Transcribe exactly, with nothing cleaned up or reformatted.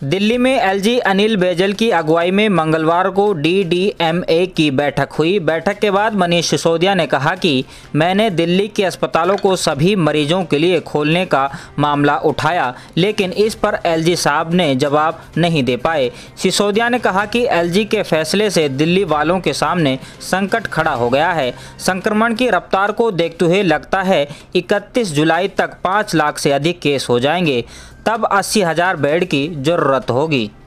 दिल्ली में एलजी अनिल बैजल की अगुवाई में मंगलवार को डीडीएमए की बैठक हुई। बैठक के बाद मनीष सिसोदिया ने कहा कि मैंने दिल्ली के अस्पतालों को सभी मरीजों के लिए खोलने का मामला उठाया, लेकिन इस पर एलजी साहब ने जवाब नहीं दे पाए। सिसोदिया ने कहा कि एलजी के फैसले से दिल्ली वालों के सामने संकट खड़ा हो गया है। संक्रमण की रफ्तार को देखते हुए लगता है इकतीस जुलाई तक पाँच लाख से अधिक केस हो जाएंगे, तब अस्सी हजार बेड की जरूरत होगी।